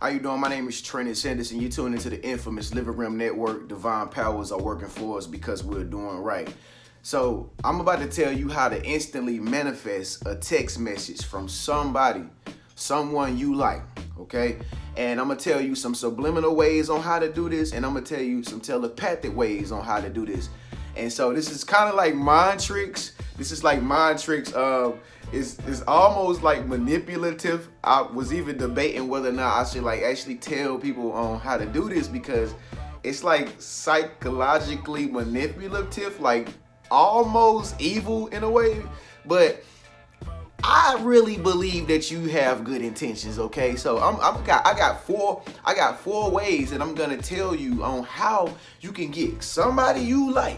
How you doing? My name is TreniuS, and you tune into the infamous Living Realm Network. Divine powers are working for us because we're doing right. So I'm about to tell you how to instantly manifest a text message from somebody, someone you like, okay? And I'm gonna tell you some subliminal ways on how to do this, and I'm gonna tell you some telepathic ways on how to do this. And so this is kind of like mind tricks. This is like mind tricks. It's almost like manipulative. I was even debating whether or not I should like actually tell people on how to do this, because it's like psychologically manipulative, like almost evil in a way. But I really believe that you have good intentions, okay? So I got four ways that I'm gonna tell you on how you can get somebody you like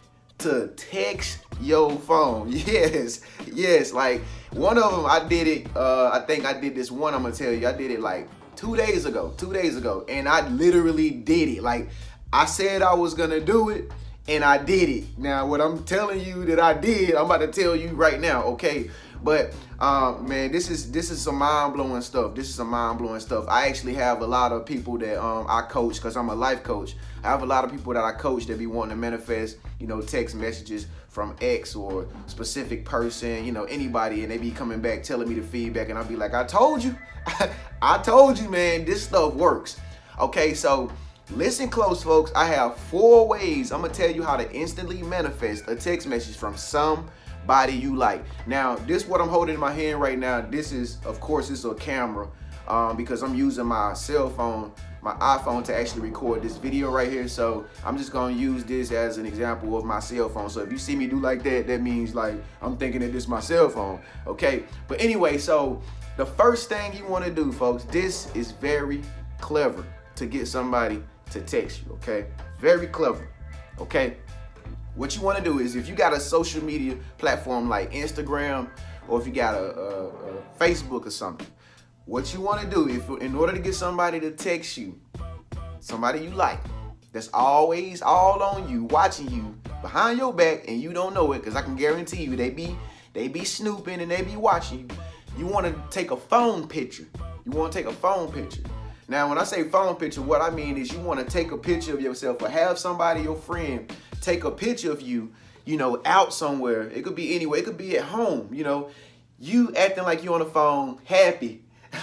to text your phone. Yes, like one of them, I did it, I think I did this one, I'm gonna tell you, I did it like 2 days ago, and I literally did it. Like, I said I was gonna do it, and I did it. Now, what I'm telling you that I did, I'm about to tell you right now, okay? But man, this is some mind-blowing stuff. This is some mind-blowing stuff. I actually have a lot of people that I coach, because I'm a life coach. I have a lot of people that I coach that be wanting to manifest, you know, text messages from X or specific person, you know, anybody, and they be coming back telling me the feedback, and I'll be like, I told you. I told you, man, this stuff works. Okay, so listen close, folks. I have 4 ways I'm gonna tell you how to instantly manifest a text message from somebody you like. Now, this what I'm holding in my hand right now. This is, of course, this is a camera, because I'm using my cell phone, my iPhone, to actually record this video right here. So I'm just gonna use this as an example of my cell phone. So if you see me do like that, that means like I'm thinking that this is my cell phone, okay? But anyway, so the first thing you wanna do, folks, this is very clever to get somebody to text you, okay? Very clever, okay? What you want to do is, if you got a social media platform like Instagram, or if you got a Facebook or something, what you want to do, in order to get somebody to text you, somebody you like, that's always all on you, watching you behind your back, and you don't know it, because I can guarantee you they be snooping and they be watching you. You want to take a phone picture. You want to take a phone picture. Now, when I say phone picture, what I mean is you want to take a picture of yourself, or have somebody, your friend, take a picture of you, you know, out somewhere. It could be anywhere. It could be at home, you know, you acting like you on the phone, happy,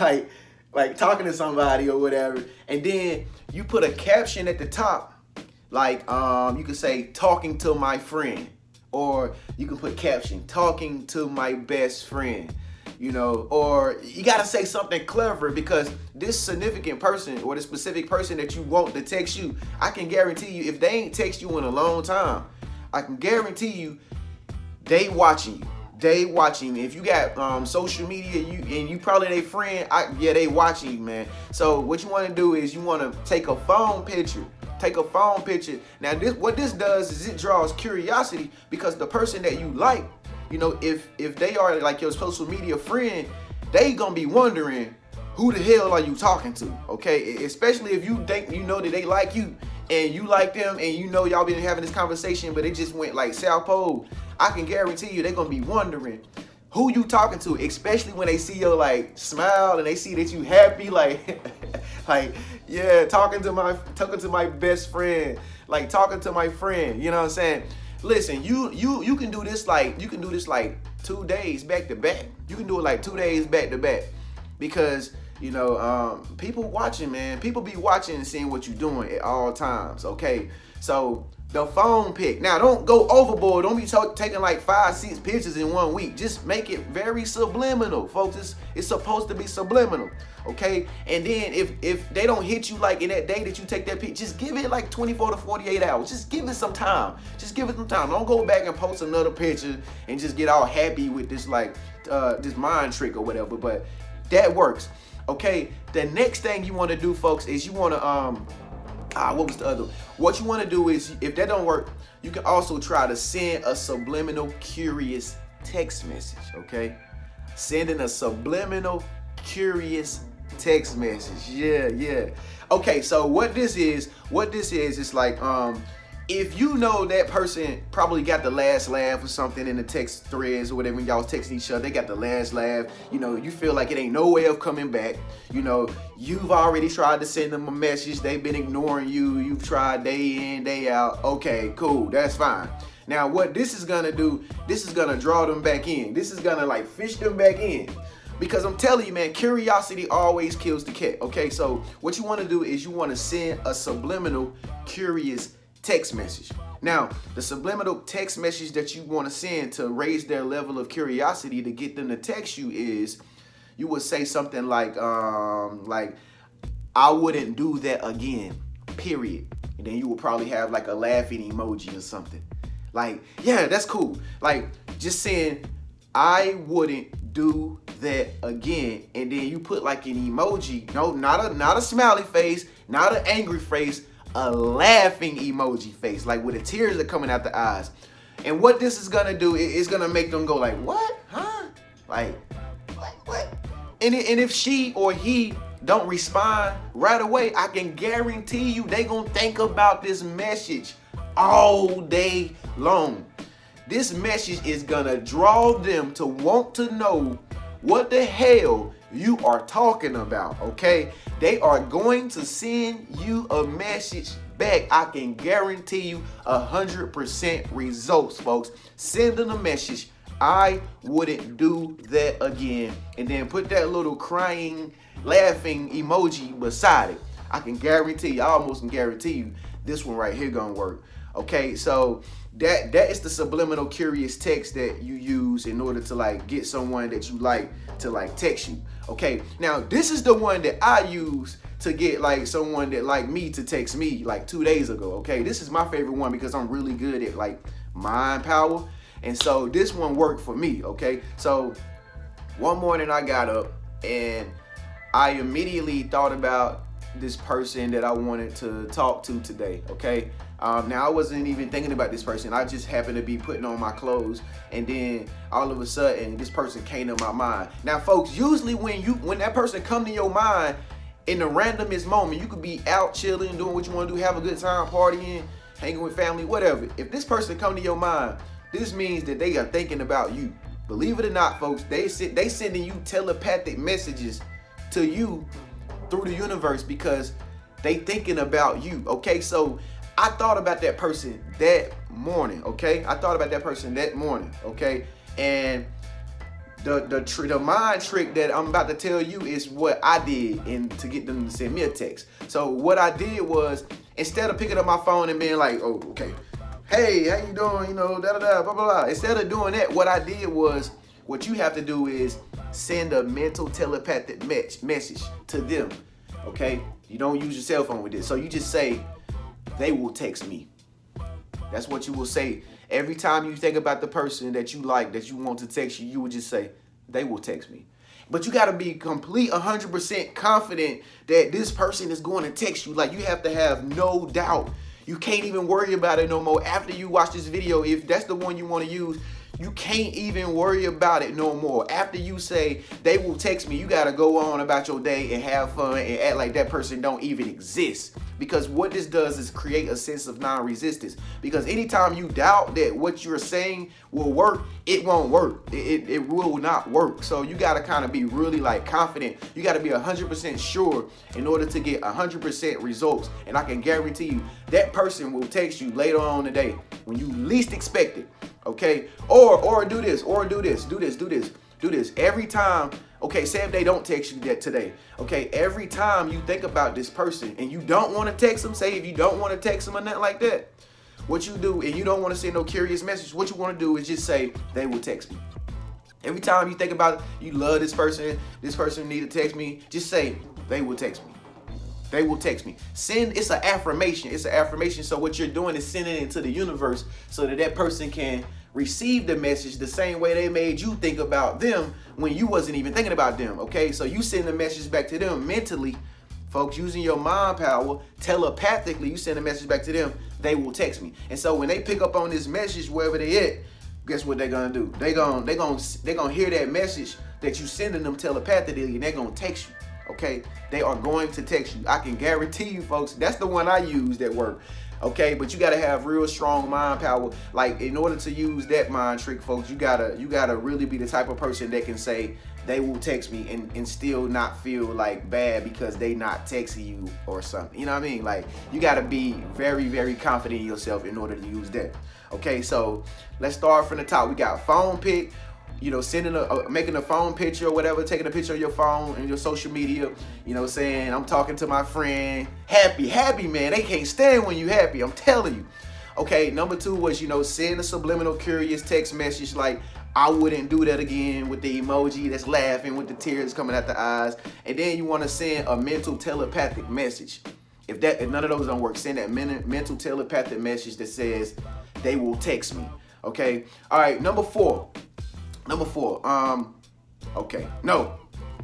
like talking to somebody or whatever. And then you put a caption at the top, like you could say, talking to my friend, or you can put caption, talking to my best friend. You know, or you gotta say something clever, because this significant person or the specific person that you want to text you, I can guarantee you, if they ain't text you in a long time, I can guarantee you they watching you. They watching you. If you got social media, you probably their friend, yeah, they watching you, man. So what you want to do is you want to take a phone picture. Take a phone picture. Now, what this does is it draws curiosity, because the person that you like, you know, if they are like your social media friend, they gonna be wondering, who the hell are you talking to? Okay, especially if you think, you know, that they like you and you like them, and you know y'all been having this conversation, but it just went like South Pole. I can guarantee you they're gonna be wondering who you talking to, especially when they see your like smile and they see that you happy, like like, yeah, talking to my best friend, like talking to my friend, you know what I'm saying? Listen, you can do this like 2 days back to back. You can do it like 2 days back to back, because you know, people watching, man. People be watching and seeing what you're doing at all times. Okay, so the phone pic. Now, don't go overboard. Don't be taking like 5, 6 pictures in 1 week. Just make it very subliminal, folks. It's supposed to be subliminal, okay? And then if they don't hit you like in that day that you take that picture, just give it like 24 to 48 hours. Just give it some time. Just give it some time. Don't go back and post another picture and just get all happy with this like this mind trick or whatever. But that works, okay? The next thing you want to do, folks, is you want to what was the other? What you want to do is, if that don't work, you can also try to send a subliminal curious text message, okay? Sending a subliminal curious text message. Yeah. Okay, so what this is, it's like if you know that person probably got the last laugh or something in the text threads or whatever, when y'all was texting each other, they got the last laugh, you know, you feel like it ain't no way of coming back, you know, you've already tried to send them a message, they've been ignoring you, you've tried day in, day out, okay, cool, that's fine. Now what this is gonna do, this is gonna draw them back in, this is gonna like fish them back in. Because I'm telling you, man, curiosity always kills the cat, okay? So what you wanna do is you wanna send a subliminal curious text message. Now, the subliminal text message that you wanna send to raise their level of curiosity to get them to text you is, you would say something like I wouldn't do that again, period. And then you would probably have like a laughing emoji or something. Like, yeah, that's cool. Like, just saying, I wouldn't do that again, and then you put like an emoji, no, not a smiley face, not an angry face, a laughing emoji face, like where the tears are coming out the eyes. And what this is gonna do, it's gonna make them go like, what, huh? Like what? And if she or he don't respond right away, I can guarantee you they gonna think about this message all day long. This message is gonna draw them to want to know what the hell you are talking about, okay? They are going to send you a message back. I can guarantee you 100% results, folks. Send them a message, I wouldn't do that again, and then put that little crying, laughing emoji beside it. I can guarantee you, I almost can guarantee you, this one right here gonna work. Okay, so that is the subliminal curious text that you use in order to like get someone that you like to like text you. Okay, now this is the one that I use to get like someone that like me to text me like 2 days ago. Okay, this is my favorite one because I'm really good at like mind power, and so this one worked for me. Okay, so one morning I got up and I immediately thought about this person that I wanted to talk to today. Okay, now I wasn't even thinking about this person. I just happened to be putting on my clothes, and then all of a sudden this person came to my mind. Now folks, usually when that person come to your mind in the randomest moment, you could be out chilling, doing what you want to do, have a good time, partying, hanging with family, whatever. If this person come to your mind, this means that they are thinking about you. Believe it or not, folks, they sending you telepathic messages to you through the universe because they thinking about you. Okay, so I thought about that person that morning. Okay, I thought about that person that morning. Okay, and the mind trick that I'm about to tell you is what I did to get them to send me a text. So what I did was, instead of picking up my phone and being like, oh, okay, hey, how you doing, you know, da da da, blah blah blah, instead of doing that, what I did was, what you have to do is send a mental telepathic message to them. Okay, you don't use your cell phone with this, so you just say, they will text me. That's what you will say. Every time you think about the person that you like, that you want to text you, you would just say, they will text me. But you got to be complete 100% confident that this person is going to text you. Like, you have to have no doubt. You can't even worry about it no more. After you watch this video, if that's the one you want to use, you can't even worry about it no more. After you say, they will text me, you got to go on about your day and have fun and act like that person don't even exist. Because what this does is create a sense of non-resistance. Because anytime you doubt that what you're saying will work, it won't work. It will not work. So you got to kind of be really like confident. You got to be 100% sure in order to get 100% results. And I can guarantee you that person will text you later on today when you least expect it. Okay, or do this, or do this. Every time, okay, say if they don't text you that today, okay, every time you think about this person and you don't want to text them, say if you don't want to text them or nothing like that, what you do, and you don't want to send no curious message, what you want to do is just say, they will text me. Every time you think about it, you love this person need to text me, just say, they will text me. They will text me. It's an affirmation. It's an affirmation. So what you're doing is sending it into the universe so that that person can receive the message the same way they made you think about them when you wasn't even thinking about them. Okay, so you send the message back to them mentally, folks, using your mind power, telepathically, you send a message back to them, they will text me. And so when they pick up on this message, wherever they at, guess what they're gonna do? They're gonna hear that message that you sending them telepathically, and they're gonna text you. okay? They are going to text you. I can guarantee you, folks, that's the one I use that work. Okay, but you gotta have real strong mind power. Like, in order to use that mind trick, folks, you gotta really be the type of person that can say they will text me and still not feel like bad because they not texting you or something. You know what I mean? Like, you gotta be very, very confident in yourself in order to use that. Okay, so let's start from the top. We got phone pic. You know, making a phone picture or whatever, taking a picture of your phone and your social media, you know, saying, I'm talking to my friend, happy, man. They can't stand when you happy, I'm telling you. Okay, number 2 was, you know, send a subliminal curious text message like, I wouldn't do that again, with the emoji that's laughing with the tears coming out the eyes. And then you want to send a mental telepathic message. If none of those don't work, send that mental telepathic message that says they will text me. Okay, all right, number 4, okay, no,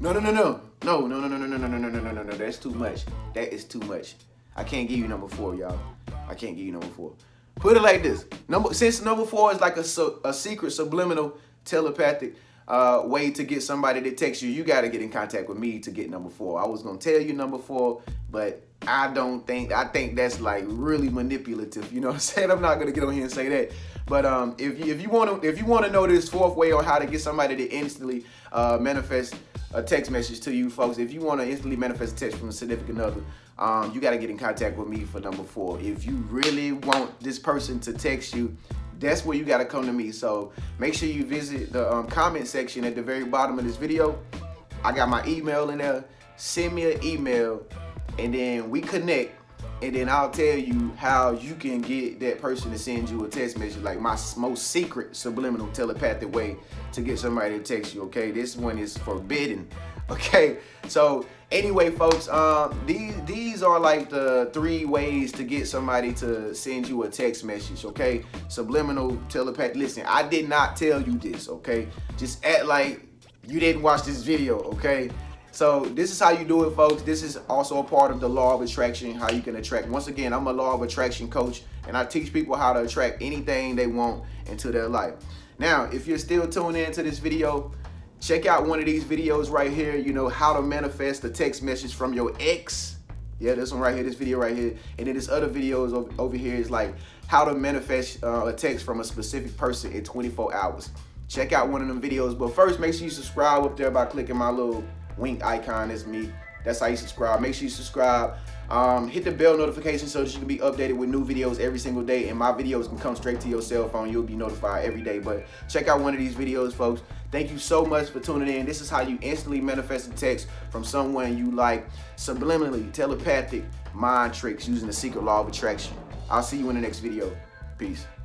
that's too much. That is too much. I can't give you number 4, y'all. I can't give you number 4. Put it like this. Since number 4 is like a secret subliminal telepathic way to get somebody to text you, you got to get in contact with me to get number 4. I was going to tell you number 4, but I think that's like really manipulative. You know what I'm saying? I'm not going to get on here and say that. But if you want to know this 4th way on how to get somebody to instantly manifest a text message to you, folks, if you want to instantly manifest a text from a significant other, you got to get in contact with me for number 4. If you really want this person to text you, that's where you got to come to me. So make sure you visit the comment section at the very bottom of this video. I got my email in there. Send me an email, and then we connect. And then I'll tell you how you can get that person to send you a text message, like my most secret subliminal telepathic way to get somebody to text you, okay? This one is forbidden, okay? So anyway, folks, these are like the 3 ways to get somebody to send you a text message, okay? Subliminal telepathy. Listen, I did not tell you this, okay? Just act like you didn't watch this video, okay? So this is how you do it, folks. This is also a part of the law of attraction, how you can attract. Once again, I'm a law of attraction coach, and I teach people how to attract anything they want into their life. Now, if you're still tuned into this video, check out one of these videos right here, you know, how to manifest a text message from your ex. Yeah, this one right here, this video right here. And then this other videos over here is like how to manifest a text from a specific person in 24 hours. Check out one of them videos. But first, make sure you subscribe up there by clicking my little wink icon. That's me. That's how you subscribe. Make sure you subscribe. Hit the bell notification so that you can be updated with new videos every single day, and my videos can come straight to your cell phone. You'll be notified every day. But check out one of these videos, folks. Thank you so much for tuning in. This is how you instantly manifest a text from someone you like, subliminally, telepathic mind tricks using the secret law of attraction. I'll see you in the next video. Peace.